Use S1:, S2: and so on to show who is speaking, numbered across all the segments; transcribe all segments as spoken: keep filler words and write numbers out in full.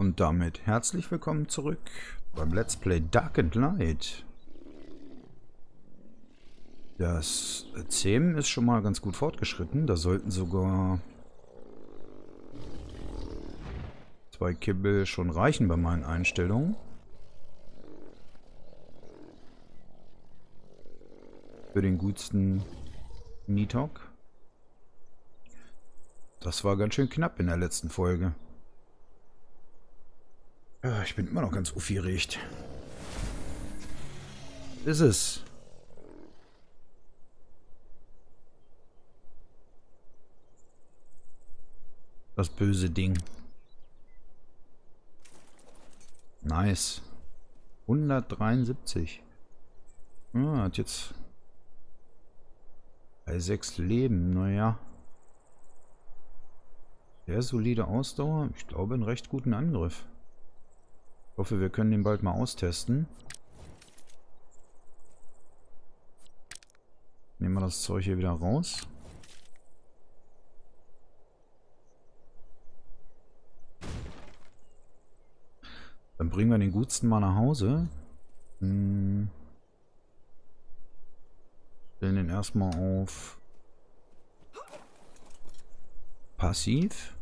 S1: Und damit herzlich willkommen zurück beim Let's Play Dark and Light. Das Zähmen ist schon mal ganz gut fortgeschritten. Da sollten sogar zwei Kibbel schon reichen bei meinen Einstellungen. Für den gutsten Nitok. Das war ganz schön knapp in der letzten Folge. Ja, ich bin immer noch ganz aufgeregt. Ist es. Das böse Ding. Nice. hundertdreiundsiebzig. Ah, hat jetzt bei sechs Leben. Naja. Sehr solide Ausdauer. Ich glaube, einen recht guten Angriff. Ich hoffe, wir können den bald mal austesten. Nehmen wir das Zeug hier wieder raus. Dann bringen wir den Gutsten mal nach Hause. Hm. Stellen den erstmal auf Passiv.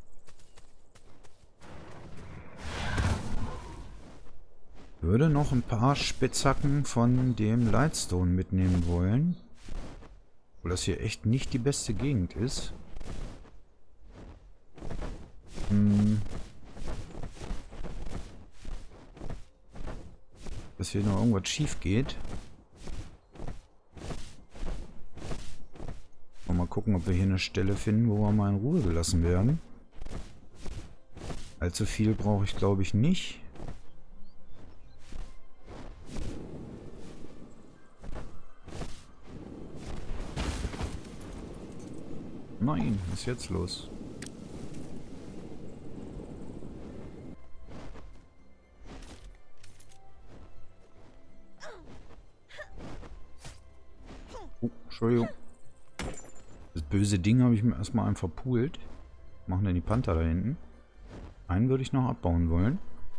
S1: Würde noch ein paar Spitzhacken von dem Lightstone mitnehmen wollen. Obwohl das hier echt nicht die beste Gegend ist. Hm. Dass hier noch irgendwas schief geht. Mal gucken, ob wir hier eine Stelle finden, wo wir mal in Ruhe gelassen werden. Allzu viel brauche ich, glaube ich, nicht. Nein, was ist jetzt los? Oh, Entschuldigung. Das böse Ding habe ich mir erstmal einfach verpult. Machen denn die Panther da hinten? Einen würde ich noch abbauen wollen.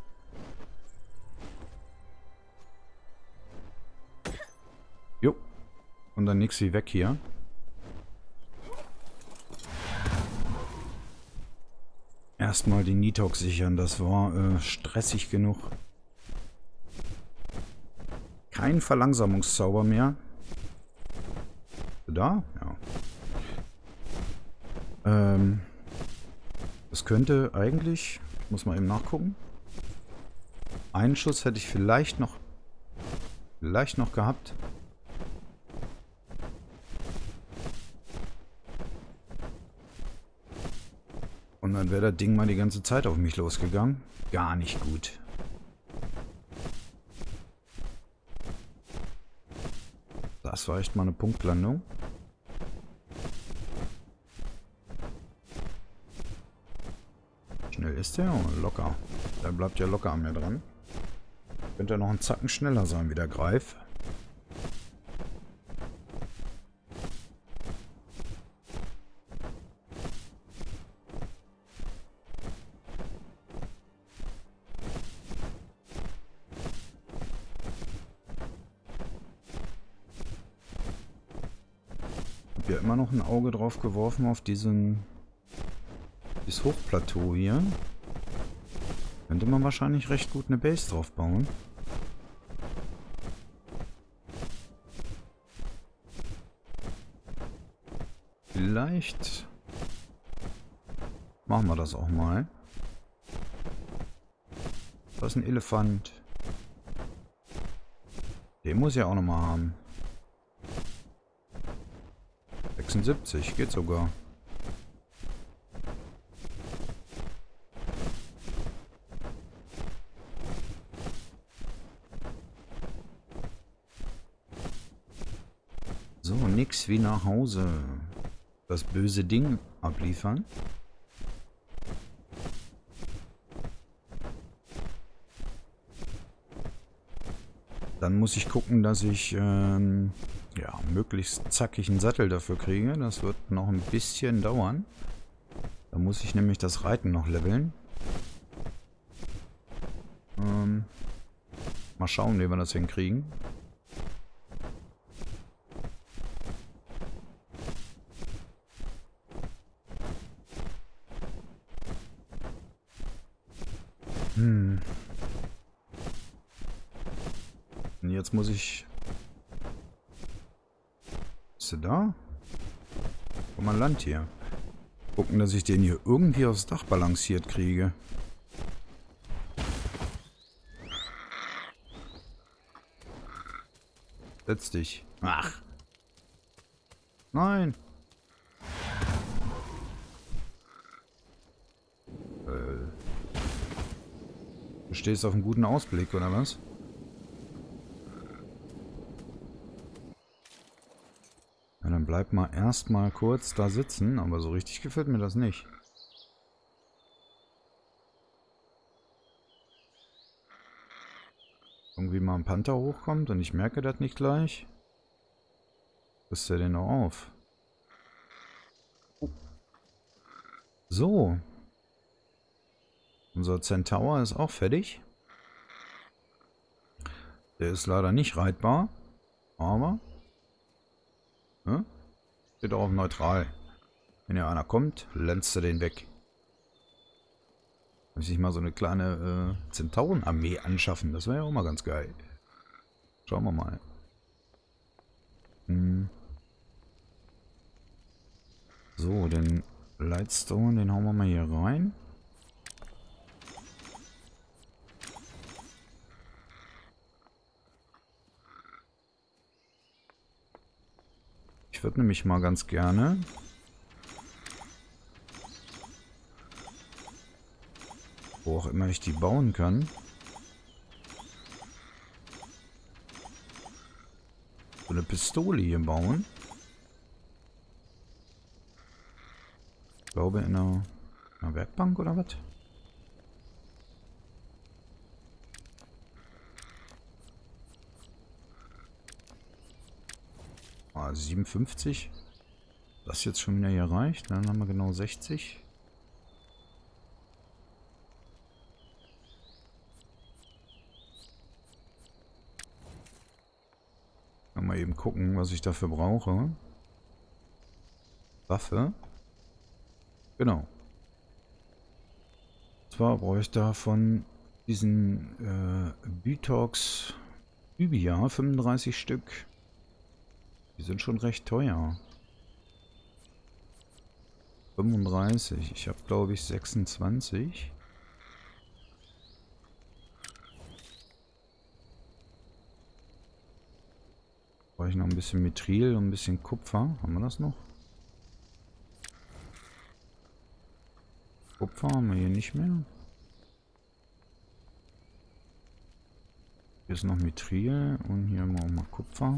S1: Jo. Und dann nix wie weg hier. Erstmal den Nitok sichern. Das war äh, stressig genug. Kein Verlangsamungszauber mehr. Da? Ja. Ähm, das könnte eigentlich, ich muss mal eben nachgucken. Einen Schuss hätte ich vielleicht noch, vielleicht noch gehabt. Und dann wäre das Ding mal die ganze Zeit auf mich losgegangen. Gar nicht gut. Das war echt mal eine Punktlandung. Schnell ist der? Oh, locker. Der bleibt ja locker an mir dran. Könnte er noch einen Zacken schneller sein wie der Greif. Ich habe ja immer noch ein Auge drauf geworfen auf diesen dieses Hochplateau hier. Könnte man wahrscheinlich recht gut eine Base drauf bauen. Vielleicht machen wir das auch mal. Das ist ein Elefant. Den muss ich ja auch noch mal haben. sechsundsiebzig, geht sogar. So, nix wie nach Hause. Das böse Ding abliefern. Dann muss ich gucken, dass ich ähm, ja, möglichst zackigen Sattel dafür kriege. Das wird noch ein bisschen dauern. Da muss ich nämlich das Reiten noch leveln. Ähm, mal schauen, wie wir das hinkriegen. Hm. Und jetzt muss ich... Ist er da? Komm mal Land hier. Gucken, dass ich den hier irgendwie aufs Dach balanciert kriege. Setz dich. Ach. Nein. Äh. Du stehst auf einem guten Ausblick, oder was? Ja, dann bleib mal erstmal kurz da sitzen, aber so richtig gefällt mir das nicht. Irgendwie mal ein Panther hochkommt und ich merke das nicht gleich. Was ist der denn noch auf? Oh. So. Unser Centaur ist auch fertig. Der ist leider nicht reitbar. Aber... Ne? Steht auch auf neutral. Wenn ja einer kommt, länzt er den weg. Muss ich mal so eine kleine äh, Zentaurenarmee anschaffen. Das wäre ja auch mal ganz geil. Schauen wir mal. Hm. So, den Lightstone, den hauen wir mal hier rein. Ich würde nämlich mal ganz gerne... wo auch immer ich die bauen kann. So eine Pistole hier bauen. Ich glaube in einer, einer Werkbank oder was? Ah, siebenundfünfzig. Das jetzt schon wieder hier reicht. Dann haben wir genau sechzig. Mal eben gucken, was ich dafür brauche. Waffe. Genau. Und zwar brauche ich davon diesen äh, Bytox Ubia, fünfunddreißig Stück. Die sind schon recht teuer. fünfunddreißig. Ich habe glaube ich sechsundzwanzig. Brauche ich noch ein bisschen Mithril und ein bisschen Kupfer. Haben wir das noch? Kupfer haben wir hier nicht mehr. Hier ist noch Mithril und hier haben wir auch mal Kupfer.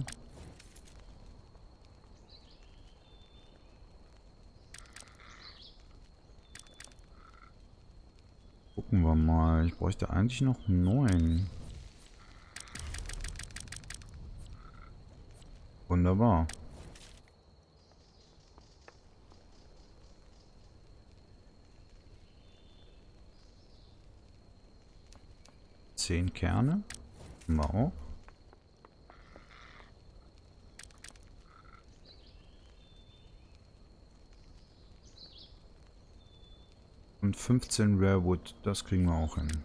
S1: Gucken wir mal. Ich bräuchte eigentlich noch neun. Wunderbar. Zehn Kerne. Haben wir auch. Und fünfzehn Rare Wood. Das kriegen wir auch hin.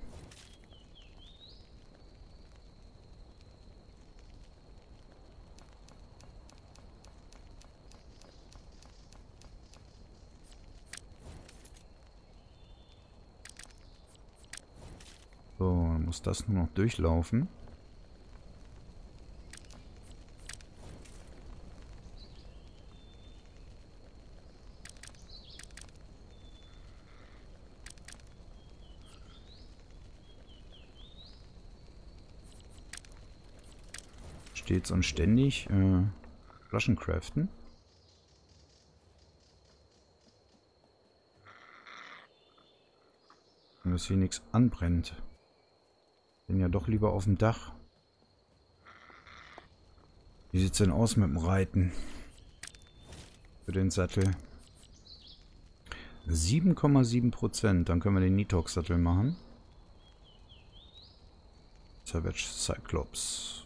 S1: So, dann muss das nur noch durchlaufen. Stets und ständig äh, Flaschen craften. Und dass hier nichts anbrennt. Bin ja doch lieber auf dem Dach. Wie sieht es denn aus mit dem Reiten? Für den Sattel. sieben Komma sieben Prozent. Dann können wir den Nitox-Sattel machen. Savage Cyclops.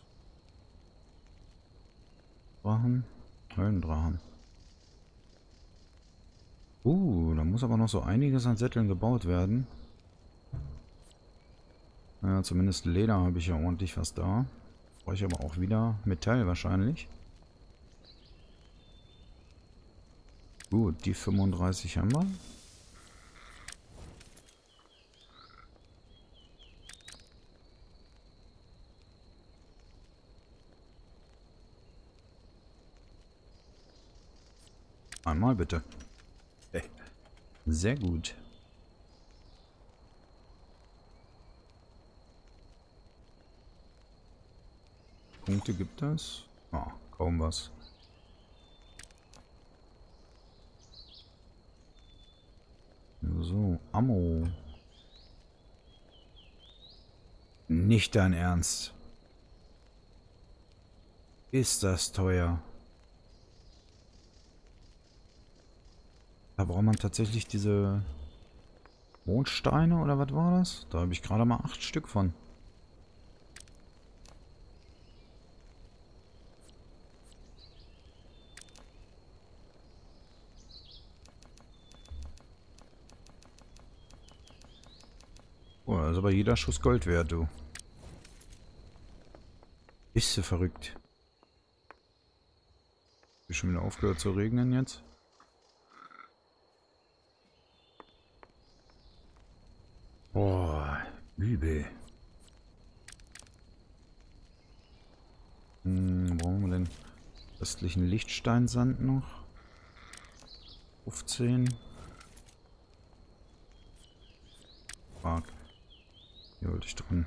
S1: Drachen. Höllendrachen. Uh, da muss aber noch so einiges an Sätteln gebaut werden. Ja, zumindest Leder habe ich ja ordentlich was da. Brauche ich aber auch wieder Metall wahrscheinlich. Gut, die fünfunddreißig haben wir. Einmal bitte. Hey. Sehr gut. Punkte gibt es? Ah, kaum was. So, Ammo. Nicht dein Ernst. Ist das teuer? Da braucht man tatsächlich diese Mondsteine oder was war das? Da habe ich gerade mal acht Stück von. Oh, das ist aber jeder Schuss Gold wert, du. Bist du verrückt? Ist schon wieder aufgehört zu regnen jetzt? Boah, übel. Hm, brauchen wir den restlichen Lichtsteinsand noch? fünfzehn. Fuck. Hier wollte ich dran.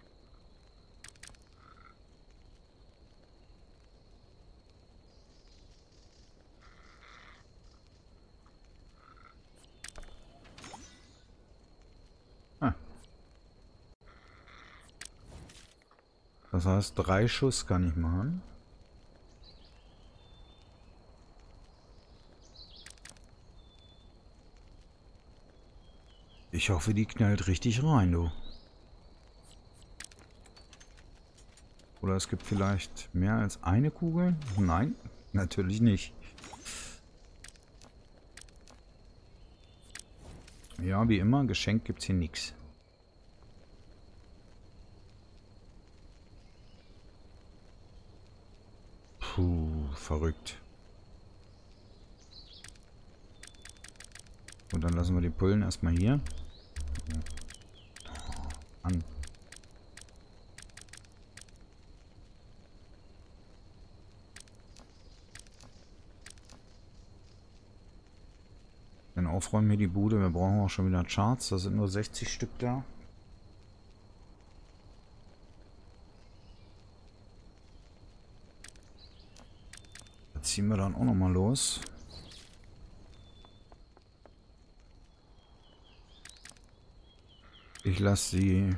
S1: Ah. Das heißt, drei Schuss kann ich machen. Ich hoffe, die knallt richtig rein, du. Oder es gibt vielleicht mehr als eine Kugel? Nein, natürlich nicht. Ja, wie immer, Geschenk gibt's hier nichts. Puh, verrückt. Und dann lassen wir die Pullen erstmal hier. An. Dann aufräumen wir die Bude. Wir brauchen auch schon wieder Charts. Da sind nur sechzig Stück da. Da ziehen wir dann auch nochmal los. Ich lasse die,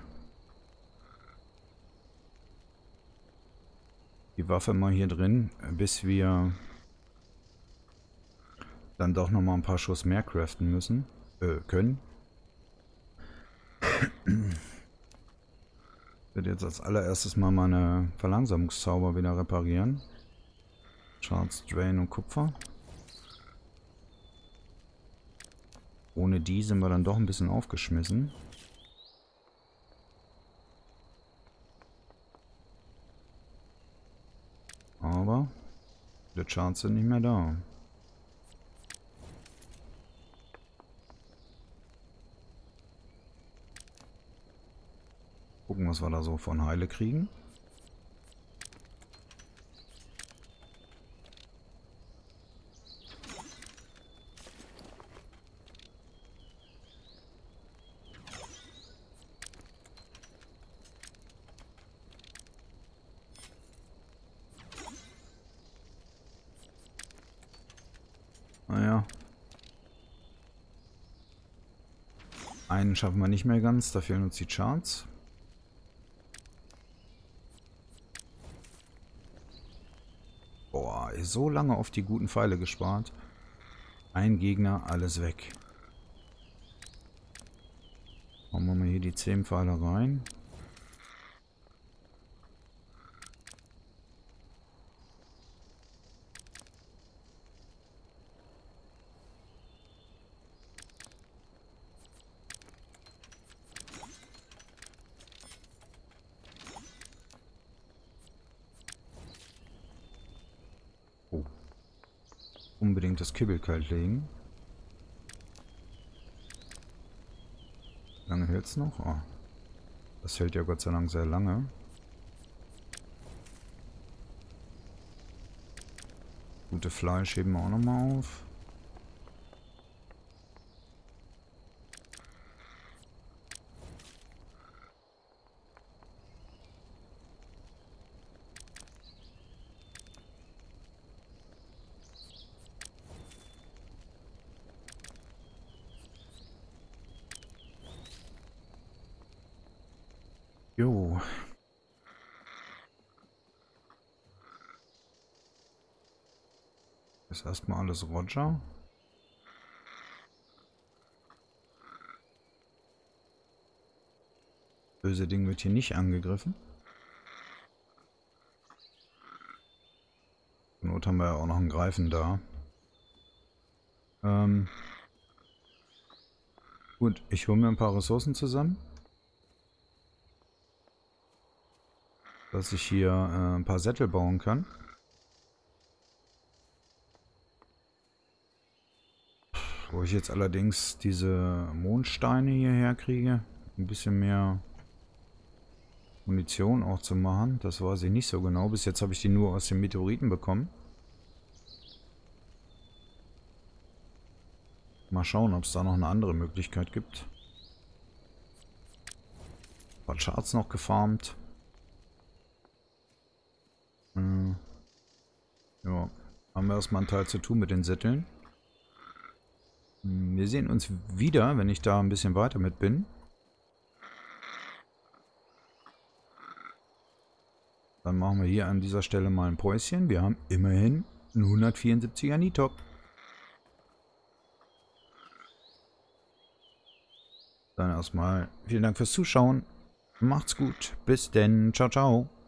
S1: die Waffe mal hier drin, bis wir dann doch nochmal ein paar Schuss mehr craften müssen, äh, können. Ich werde jetzt als allererstes mal meine Verlangsamungszauber wieder reparieren. Charts, Drain und Kupfer. Ohne die sind wir dann doch ein bisschen aufgeschmissen. Aber die Charts sind nicht mehr da. Gucken, was wir da so von Heile kriegen. Naja. Einen schaffen wir nicht mehr ganz, da fehlen uns die Charts. Boah, so lange auf die guten Pfeile gespart. Ein Gegner, alles weg. Machen wir mal hier die zehn Pfeile rein. unbedingt das Kibbel kalt legen. Wie lange hält es noch? Oh, das hält ja Gott sei Dank sehr lange. Gute Fleisch heben wir auch nochmal auf. Jo. Ist erstmal alles Roger. Böse Ding wird hier nicht angegriffen. Zur Not haben wir ja auch noch einen Greifen da. Ähm Gut, ich hole mir ein paar Ressourcen zusammen. Dass ich hier äh, ein paar Sättel bauen kann. Wo ich jetzt allerdings diese Mondsteine hierher kriege, ein bisschen mehr Munition auch zu machen, das weiß ich nicht so genau. Bis jetzt habe ich die nur aus den Meteoriten bekommen. Mal schauen, ob es da noch eine andere Möglichkeit gibt. Ein paar Charts noch gefarmt. Hm. Ja, haben wir erstmal einen Teil zu tun mit den Sätteln. Wir sehen uns wieder, wenn ich da ein bisschen weiter mit bin. Dann machen wir hier an dieser Stelle mal ein Päuschen. Wir haben immerhin einen hundertvierundsiebziger Nitop. Dann erstmal vielen Dank fürs Zuschauen. Macht's gut. Bis denn. Ciao, ciao.